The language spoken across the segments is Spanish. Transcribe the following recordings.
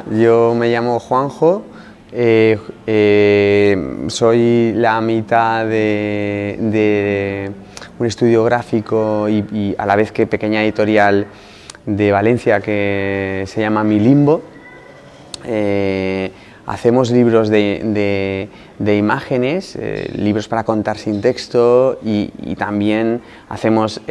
Yo me llamo Juanjo, soy la mitad de un estudio gráfico y a la vez que pequeña editorial de Valencia que se llama Mi Limbo. Hacemos libros de imágenes, libros para contar sin texto y también hacemos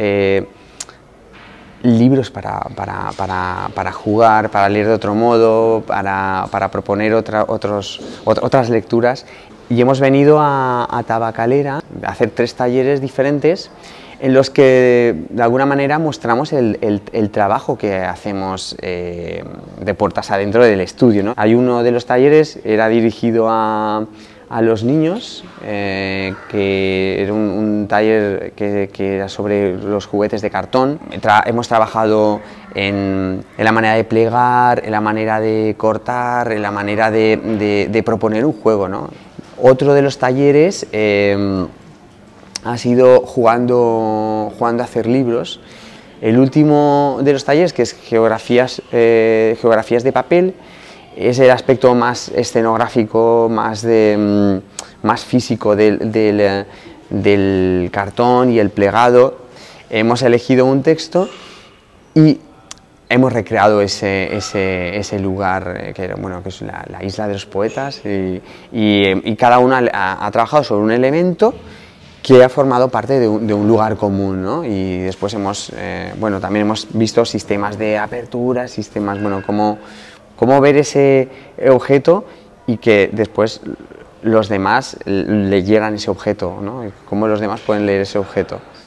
libros para jugar, para leer de otro modo, para proponer otras lecturas. Y hemos venido a Tabacalera a hacer 3 talleres diferentes en los que de alguna manera mostramos el trabajo que hacemos de puertas adentro del estudio, ¿no? Hay uno de los talleres, era dirigido a los niños, que era un taller que era sobre los juguetes de cartón. Hemos trabajado en la manera de plegar, en la manera de cortar, en la manera de proponer un juego, ¿no? Otro de los talleres ha sido jugando a hacer libros. El último de los talleres, que es geografías de papel, es el aspecto más escenográfico, más físico del cartón y el plegado. Hemos elegido un texto y hemos recreado ese lugar que es la isla de los poetas, y cada uno ha trabajado sobre un elemento que ha formado parte de un lugar común, ¿no? Y después también hemos visto sistemas de apertura, sistemas, cómo ver ese objeto y que después los demás leyeran ese objeto, ¿no? Y cómo los demás pueden leer ese objeto.